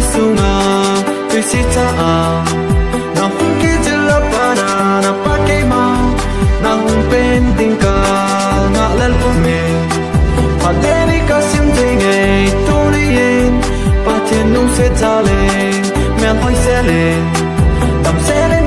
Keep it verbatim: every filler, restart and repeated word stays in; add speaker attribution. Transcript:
Speaker 1: sunga tu si ta na hung ki jilla pana na pa ke ma na hung pen ting ka na lal pu me pa le ni ka sim ting e tu ni yin pa thiên nung se ta le men hoi se le tam se le